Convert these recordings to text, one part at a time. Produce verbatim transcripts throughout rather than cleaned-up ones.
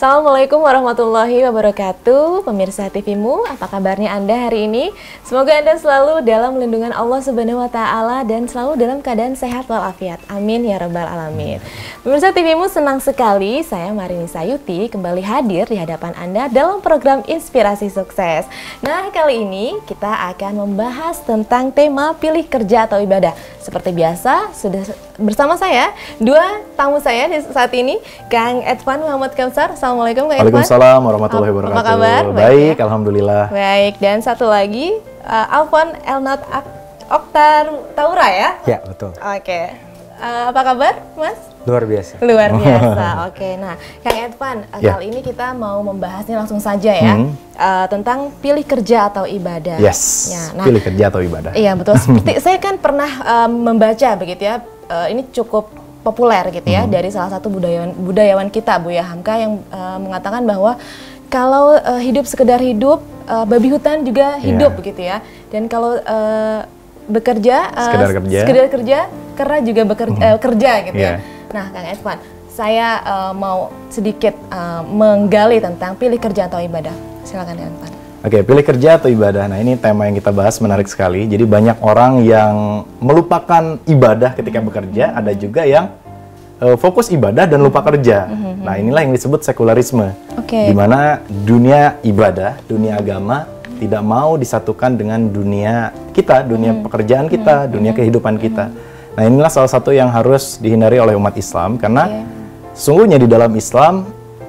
Assalamualaikum warahmatullahi wabarakatuh. Pemirsa T V-mu, apa kabarnya Anda hari ini? Semoga Anda selalu dalam lindungan Allah Subhanahu wa taala dan selalu dalam keadaan sehat walafiat. Amin ya rabbal alamin. Pemirsa T V-mu, senang sekali saya Marini Sayuti kembali hadir di hadapan Anda dalam program Inspirasi Sukses. Nah, kali ini kita akan membahas tentang tema pilih kerja atau ibadah. Seperti biasa, sudah bersama saya dua tamu saya di saat ini, Kang Edvan Muhammad Kamsar. Assalamualaikum Kang Edvan. Waalaikumsalam warahmatullahi wabarakatuh. Apa kabar? Baik, Baik ya? Alhamdulillah. Baik, dan satu lagi uh, Alfon Elnat Oktar Taura ya? Ya, betul. Oke. Uh, apa kabar, Mas? Luar biasa. Luar biasa. Oke, nah Kang Edvan, uh, Ya. kali ini kita mau membahasnya langsung saja ya, Hmm. uh, tentang pilih kerja atau ibadah. Yes, Ya, nah, pilih kerja atau ibadah. Iya betul. Seperti saya kan pernah uh, membaca begitu ya. Uh, ini cukup populer gitu ya, Hmm. dari salah satu budayawan budayawan kita, Buya Hamka, yang uh, mengatakan bahwa kalau uh, hidup sekedar hidup, uh, babi hutan juga hidup Iya. begitu ya. Dan kalau uh, bekerja, uh, Sekedar kerja. sekedar kerja, kera juga bekerja, Hmm. uh, kerja gitu Iya. ya. Nah, Kang Edvan, saya uh, mau sedikit uh, menggali tentang pilih kerja atau ibadah. Silakan Kang Edvan. Oke, pilih kerja atau ibadah. Nah, ini tema yang kita bahas menarik sekali. Jadi banyak orang yang melupakan ibadah ketika bekerja, ada juga yang uh, fokus ibadah dan lupa kerja. Nah, inilah yang disebut sekularisme. Oke. Di mana dunia ibadah, dunia agama tidak mau disatukan dengan dunia kita, dunia pekerjaan kita, dunia kehidupan kita. Nah, inilah salah satu yang harus dihindari oleh umat Islam karena Oke. sungguhnya di dalam Islam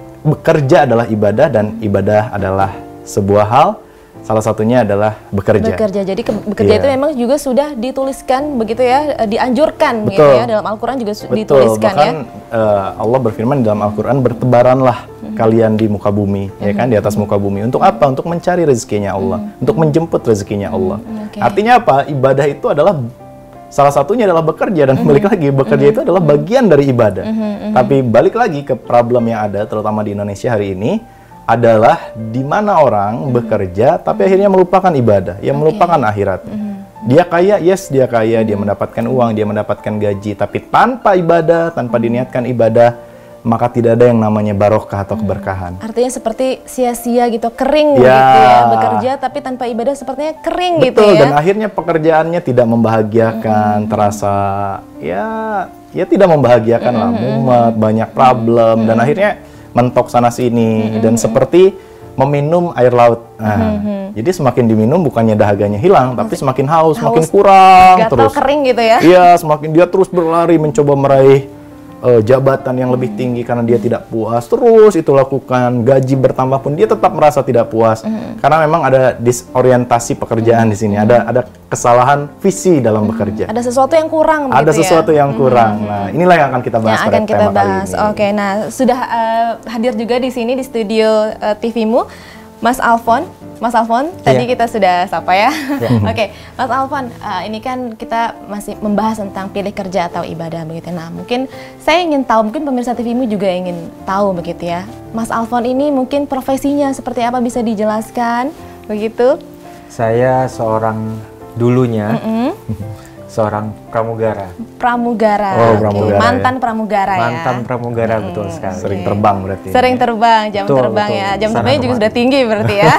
bekerja adalah ibadah dan ibadah adalah sebuah hal, salah satunya adalah bekerja. Bekerja. Jadi ke- bekerja Iya. itu memang juga sudah dituliskan begitu ya, eh, dianjurkan begitu Betul. ya, dalam Al-Qur'an juga su- Betul, dituliskan bahkan ya. eh, Allah berfirman di dalam Al-Quran, bertebaranlah kalian di muka bumi, ya kan, di atas muka bumi. Untuk apa? Untuk mencari rezekinya Allah, untuk menjemput rezekinya Allah. Oke. Artinya apa? Ibadah itu adalah salah satunya adalah bekerja, dan balik lagi bekerja itu adalah bagian dari ibadah. Tapi balik lagi ke problem yang ada, terutama di Indonesia hari ini, adalah di mana orang bekerja tapi akhirnya melupakan ibadah, yang melupakan akhirat. Dia kaya, yes dia kaya, dia mendapatkan uang, dia mendapatkan gaji, tapi tanpa ibadah, tanpa diniatkan ibadah, maka tidak ada yang namanya barokah atau keberkahan. Artinya seperti sia-sia gitu, kering Ya. gitu ya, bekerja tapi tanpa ibadah sepertinya kering gitu Betul, ya. dan akhirnya pekerjaannya tidak membahagiakan, terasa ya ya tidak membahagiakan lah, mumet, banyak problem, dan akhirnya mentok sana sini, dan seperti meminum air laut. Nah, jadi semakin diminum bukannya dahaganya hilang, tapi semakin haus, semakin Haus, kurang gatal terus. kering gitu ya. Iya, semakin dia terus berlari mencoba meraih eh, jabatan yang lebih tinggi karena dia tidak puas. Terus itu lakukan, gaji bertambah pun dia tetap merasa tidak puas. Karena memang ada disorientasi pekerjaan di sini, ada ada kesalahan visi dalam bekerja. Ada sesuatu yang kurang Ada begitu ya. sesuatu yang kurang. Nah, inilah yang akan kita bahas Yang pada akan kita tema kali bahas. ini. Oke, nah sudah eh, hadir juga di sini di studio eh, T V-mu Mas Alfon. Mas Alfon, tadi Iya. kita sudah sapa ya. Oke, Mas Alfon, eh, ini kan kita masih membahas tentang pilih kerja atau ibadah begitu. Nah, mungkin saya ingin tahu, mungkin pemirsa T V-mu juga ingin tahu begitu ya. Mas Alfon ini mungkin profesinya seperti apa, bisa dijelaskan begitu? Saya seorang dulunya Mm-mm. seorang pramugara, Pramugara. Oh, Oke, pramugara ya. mantan pramugara ya. mantan pramugara betul sekali. Sering terbang berarti. Sering terbang, jam Betul, terbang betul. ya. Jam Sana terbangnya juga kemari. sudah tinggi berarti ya.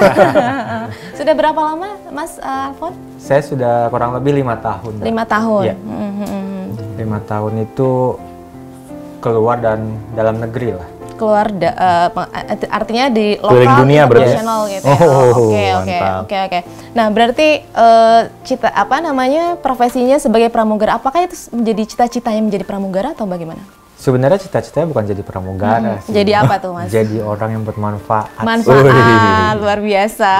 Sudah berapa lama Mas uh, Alfon? Saya sudah kurang lebih lima tahun. Mbak. Lima tahun. Iya. Mhm. Lima tahun itu keluar dan dalam negeri lah. Keluar da- uh, peng- artinya di Keliling lokal dunia berarti? internasional gitu ya. Oh, Oke, oke, mantap. oke, oke. Nah, berarti uh, cita apa namanya profesinya sebagai pramugara, apakah itu menjadi cita-citanya menjadi pramugara atau bagaimana? Sebenarnya cita-citanya bukan jadi pramugara. sih. Jadi apa tuh, Mas? Jadi orang yang bermanfaat. Manfaat luar biasa.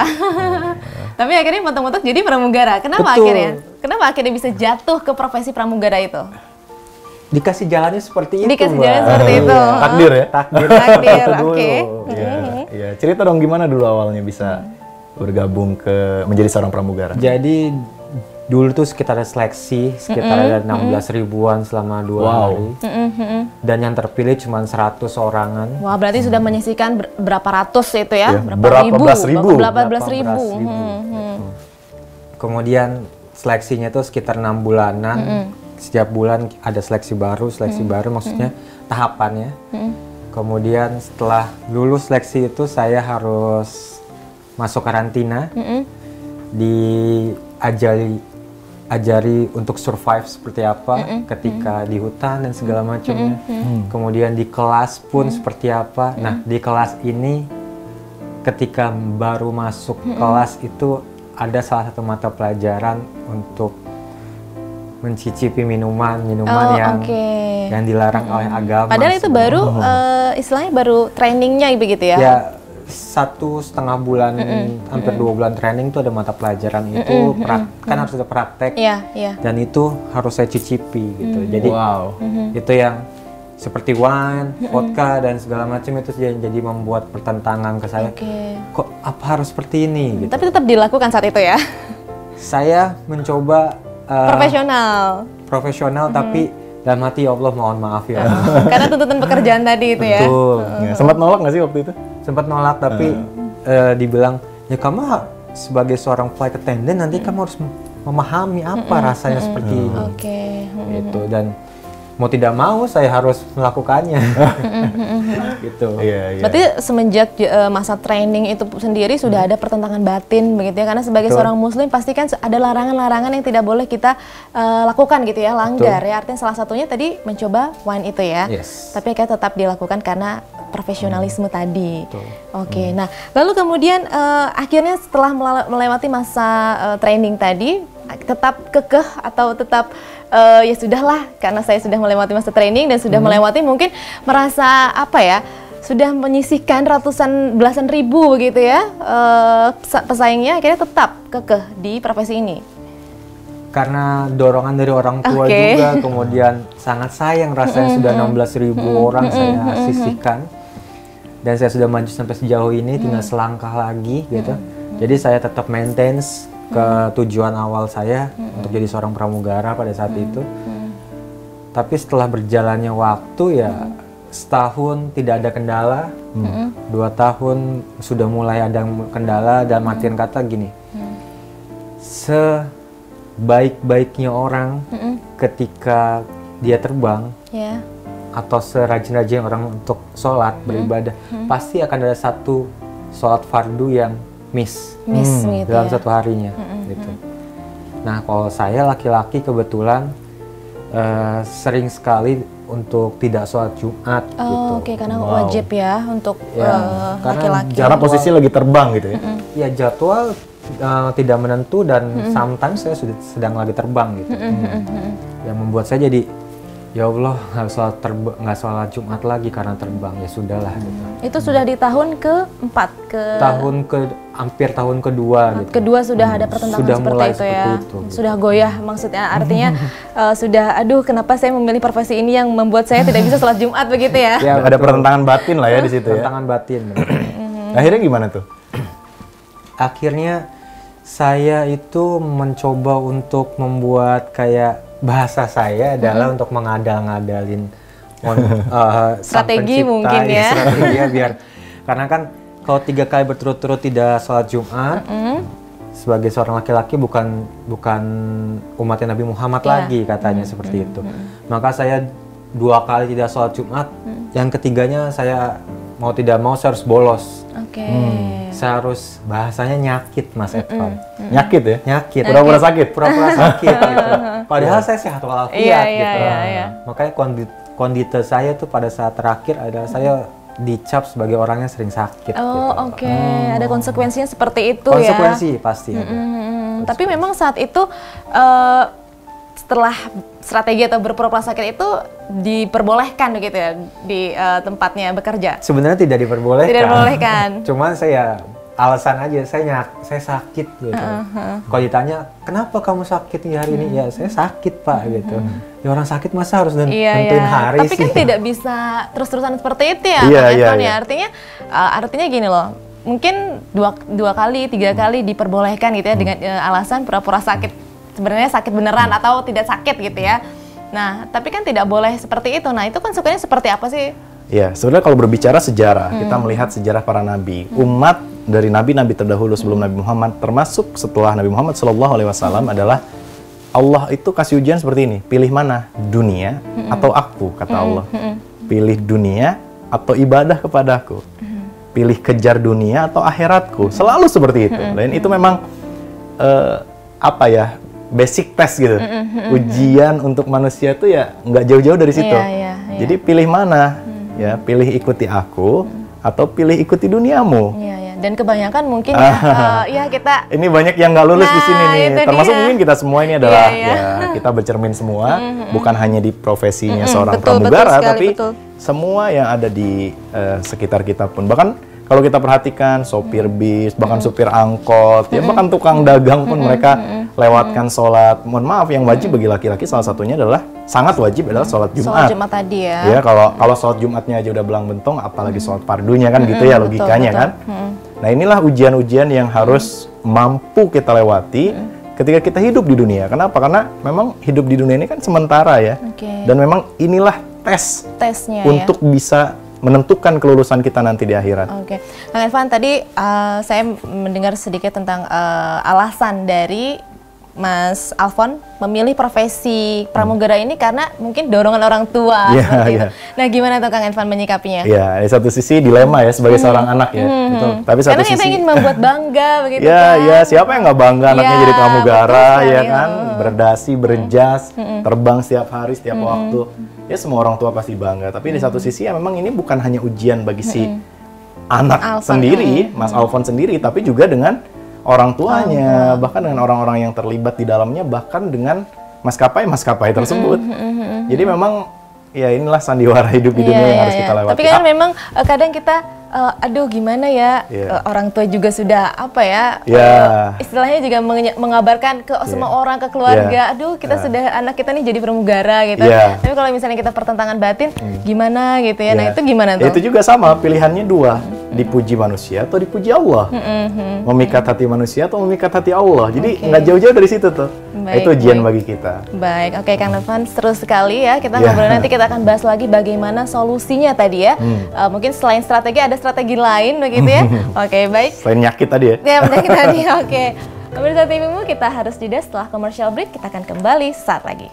Tapi akhirnya mentok-mentok jadi pramugara. Kenapa Betul. akhirnya? Kenapa akhirnya bisa jatuh ke profesi pramugara itu? Dikasih jalannya seperti itu, Dikasih Mbak. jalan seperti itu. Takdir ya? Takdir. Takdir, Itu dulu. oke. Iya, iya. Cerita dong gimana dulu awalnya bisa bergabung ke menjadi seorang pramugara. Jadi dulu tuh sekitar ada seleksi, sekitar ada enam belas ribuan selama dua Wow. hari. Dan yang terpilih cuma seratus orangan. Wah, berarti sudah menyisikan ber- berapa ratus itu ya? Iya, berapa belas ribu. Berapa belas ribu. Berapa belas ribu. Hmm, hmm. Kemudian seleksinya tuh sekitar enam bulanan. Setiap bulan ada seleksi baru, seleksi baru maksudnya tahapannya. Kemudian setelah lulus seleksi itu saya harus masuk karantina, Mm-mm. diajari ajari untuk survive seperti apa Mm-mm. ketika di hutan dan segala macamnya. Hmm. Kemudian di kelas pun seperti apa. Nah, di kelas ini ketika baru masuk kelas itu ada salah satu mata pelajaran untuk mencicipi minuman-minuman Oh, yang oke. yang dilarang oleh agama. Padahal itu baru eh, istilahnya baru trainingnya begitu ya? Ya, satu setengah bulan, hampir dua bulan training itu ada mata pelajaran itu, prak- kan harus ada praktek, Iya, iya. dan itu harus saya cicipi gitu. Jadi Wow. itu yang seperti wine, vodka dan segala macam itu jadi, jadi membuat pertentangan ke saya. Oke. Kok apa harus seperti ini? Gitu. Tapi tetap dilakukan saat itu ya? Saya mencoba uh, Profesional. profesional, tapi dalam hati ya Allah mohon maaf ya. Karena tuntutan pekerjaan tadi itu ya? Betul. Ya, sempat nolak nggak sih waktu itu? Sempat nolak tapi eh, dibilang ya kamu ha- sebagai seorang flight attendant nanti kamu harus memahami apa rasanya seperti ini. Oke. Gitu, dan mau tidak mau saya harus melakukannya. Gitu. Iya, iya. Berarti semenjak eh, masa training itu sendiri sudah ada pertentangan batin begitu ya? Karena sebagai Betul. seorang muslim pasti kan ada larangan-larangan yang tidak boleh kita eh, lakukan gitu ya, langgar ya. Artinya salah satunya tadi mencoba wine itu ya. Yes. Tapi kan tetap dilakukan karena profesionalisme tadi. Betul. Oke. Nah, lalu kemudian eh, akhirnya setelah mela- melewati masa eh, training tadi tetap kekeh atau tetap eh, ya sudahlah karena saya sudah melewati masa training dan sudah melewati mungkin merasa apa ya, sudah menyisihkan ratusan belasan ribu begitu ya eh, pesa- pesaingnya, akhirnya tetap kekeh di profesi ini. Karena dorongan dari orang tua Oke. juga, kemudian sangat sayang rasanya sudah enam belas ribu orang saya sisihkan, dan saya sudah maju sampai sejauh ini, tinggal selangkah lagi gitu. Jadi saya tetap maintenance ke tujuan awal saya untuk jadi seorang pramugara pada saat itu. Tapi setelah berjalannya waktu ya setahun tidak ada kendala, dua tahun sudah mulai ada kendala, dalam artian kata gini, sebaik-baiknya orang ketika dia terbang Ya. atau serajin-rajin orang untuk sholat, beribadah, pasti akan ada satu sholat fardu yang miss Miss gitu dalam ya. satu harinya gitu. Nah, kalau saya laki-laki kebetulan eh, sering sekali untuk tidak sholat Jumat Oh, gitu. oke, karena Wow. wajib ya untuk Ya, eh, karena laki-laki. Karena posisi lagi terbang gitu ya. Ya jadwal eh, tidak menentu dan sometimes saya sudah sedang lagi terbang gitu. Yang membuat saya jadi ya Allah nggak sholat terbang, nggak sholat Jumat lagi karena terbang, ya sudahlah gitu. Itu sudah di tahun keempat, ke Tahun ke hampir tahun kedua gitu. kedua sudah ada pertentangan Sudah seperti mulai itu ya. seperti itu, gitu. Sudah goyah maksudnya, artinya eh, sudah aduh kenapa saya memilih profesi ini yang membuat saya tidak bisa sholat Jumat begitu ya. Ya, Ada betul. pertentangan batin lah ya di situ ya. Tantangan batin. Akhirnya gimana tuh? Akhirnya saya itu mencoba untuk membuat kayak bahasa saya adalah untuk mengadal-ngadalin mon- eh, sang Strategi pencipta, mungkin ya. strategi ya biar karena kan kalau tiga kali berturut-turut tidak sholat Jumat sebagai seorang laki-laki bukan bukan umatnya Nabi Muhammad Ya. lagi katanya seperti itu. Maka saya dua kali tidak sholat Jumat, yang ketiganya saya mau tidak mau saya harus bolos. Oke. Saya harus bahasanya nyakit Mas Edvan. Nyakit ya? Nyakit. Pura-pura sakit. Pura-pura sakit gitu. Padahal saya sehat walafiat Iya, iya, gitu. iya, iya. Makanya kondi- kondite saya tuh pada saat terakhir adalah saya dicap sebagai orang yang sering sakit Oh, gitu. oke. Ada konsekuensinya seperti itu Konsekuensi ya. pasti ada. Hmm, tapi memang saat itu eh, setelah strategi atau berpura-pura sakit itu diperbolehkan begitu ya di eh, tempatnya bekerja. Sebenarnya tidak diperbolehkan. Tidak diperbolehkan. Cuman saya alasan aja saya nyak, saya sakit gitu. Kalau ditanya kenapa kamu sakit nih hari ini, ya saya sakit Pak gitu. Ya orang sakit masa harus nen- Iya, nentuin iya. hari Tapi sih. kan tidak bisa terus-terusan seperti itu ya, Iya, Kang iya, Edvan iya. ya. Artinya, uh, artinya gini loh, mungkin dua, dua kali, tiga kali diperbolehkan gitu ya dengan uh, alasan pura-pura sakit. Sebenarnya sakit beneran atau tidak sakit gitu ya. Nah, tapi kan tidak boleh seperti itu. Nah, itu konsekuensinya seperti apa sih? Ya, sebenarnya kalau berbicara sejarah, kita melihat sejarah para nabi. Umat dari nabi-nabi terdahulu sebelum Nabi Muhammad, termasuk setelah Nabi Muhammad Shallallahu Alaihi Wasallam adalah Allah itu kasih ujian seperti ini. Pilih mana? Dunia atau aku, kata Allah. Pilih dunia atau ibadah kepadaku? Pilih kejar dunia atau akhiratku? Selalu seperti itu. Dan itu memang uh, apa ya, basic test gitu. Ujian untuk manusia itu ya nggak jauh-jauh dari situ. Yeah, yeah, yeah. Jadi pilih mana? Ya, pilih ikuti aku atau pilih ikuti duniamu. Iya, ya. Dan kebanyakan mungkin ya, uh, ya kita ini banyak yang nggak lulus nah, di sini nih. Termasuk dia. Mungkin kita semua ini adalah yeah, yeah. ya kita bercermin semua, mm-hmm. bukan hanya di profesinya mm-hmm. seorang betul, pramugara, betul sekali, tapi betul. semua yang ada di uh, sekitar kita pun. Bahkan kalau kita perhatikan sopir bis, bahkan mm-hmm. supir angkot, mm-hmm. ya bahkan tukang dagang pun mm-hmm. mereka lewatkan mm-hmm. sholat. Mohon maaf, yang wajib bagi laki-laki salah satunya adalah sangat wajib adalah sholat Jumat. Sholat Jumat tadi ya. Ya kalau kalau sholat Jumatnya aja udah belang bentong, apalagi sholat fardunya kan mm-hmm. gitu ya logikanya betul, betul. kan. Mm-hmm. Nah inilah ujian-ujian yang harus mm-hmm. mampu kita lewati mm-hmm. ketika kita hidup di dunia. Kenapa? Karena memang hidup di dunia ini kan sementara ya. Okay. Dan memang inilah tes tesnya untuk ya. bisa menentukan kelulusan kita nanti di akhirat. Oke, okay. Kang Irfan tadi uh, saya mendengar sedikit tentang uh, alasan dari Mas Alfon memilih profesi pramugara hmm. ini karena mungkin dorongan orang tua. Yeah, seperti yeah. itu. Nah, gimana tuh Kang Irfan menyikapinya? Iya, yeah, di satu sisi dilema ya sebagai hmm. seorang anak ya. Hmm. Betul. Tapi satu karena sisi kita ingin membuat bangga begitu ya, kan. Ya, siapa yang nggak bangga anaknya ya, jadi pramugara ya kan, hmm. berdasi, berjas, hmm. terbang setiap hari, setiap hmm. waktu. Ya semua orang tua pasti bangga. Tapi hmm. di satu sisi ya memang ini bukan hanya ujian bagi si hmm. anak Alfon sendiri, hmm. Mas Alfon sendiri, tapi juga dengan orang tuanya, oh, bahkan dengan orang-orang yang terlibat di dalamnya, bahkan dengan maskapai-maskapai tersebut. Mm -hmm. Jadi memang ya inilah sandiwara hidup di dunia yeah, yang yeah, harus yeah. kita lewati. Tapi kan ah. memang uh, kadang kita, uh, aduh gimana ya, yeah. uh, orang tua juga sudah apa ya, yeah. uh, istilahnya juga meng mengabarkan ke yeah. semua orang, ke keluarga, yeah. aduh kita yeah. sudah anak kita nih jadi pramugara gitu. Yeah. Tapi kalau misalnya kita pertentangan batin, mm. gimana gitu ya, yeah. nah itu gimana tuh? Ya, itu juga sama, pilihannya dua. Mm. Dipuji manusia atau dipuji Allah, mm-hmm. memikat hati manusia atau memikat hati Allah. Jadi okay. nggak jauh-jauh dari situ tuh. Baik, itu ujian baik. bagi kita. Baik, oke okay, Kang Irfan, seru sekali ya. Kita yeah. ngobrol nanti kita akan bahas lagi bagaimana solusinya tadi ya. Hmm. Uh, mungkin selain strategi ada strategi lain begitu ya. Oke, okay, baik. Selain nyakit tadi ya. Ya, penyakit tadi. Oke. Okay. Pemirsa T V-mu, kita harus jeda setelah commercial break. Kita akan kembali saat lagi.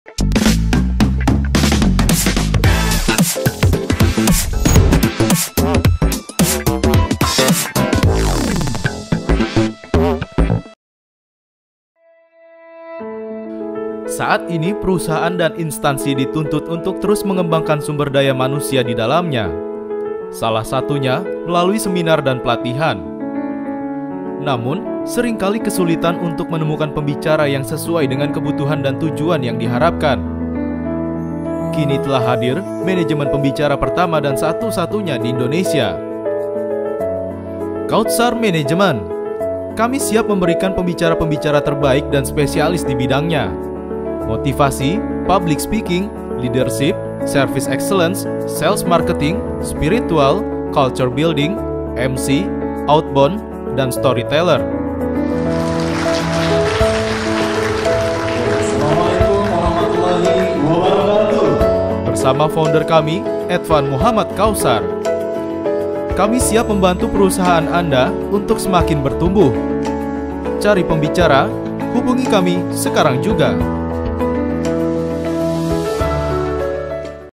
Saat ini perusahaan dan instansi dituntut untuk terus mengembangkan sumber daya manusia di dalamnya. Salah satunya melalui seminar dan pelatihan. Namun, seringkali kesulitan untuk menemukan pembicara yang sesuai dengan kebutuhan dan tujuan yang diharapkan. Kini telah hadir manajemen pembicara pertama dan satu-satunya di Indonesia. Kautsar Management. Kami siap memberikan pembicara-pembicara terbaik dan spesialis di bidangnya. Motivasi, public speaking, leadership, service excellence, sales marketing, spiritual, culture building, M C, outbound, dan storyteller. Assalamualaikum warahmatullahi wabarakatuh. Bersama founder kami, Edvan Muhammad Kautsar. Kami siap membantu perusahaan Anda untuk semakin bertumbuh. Cari pembicara, hubungi kami sekarang juga.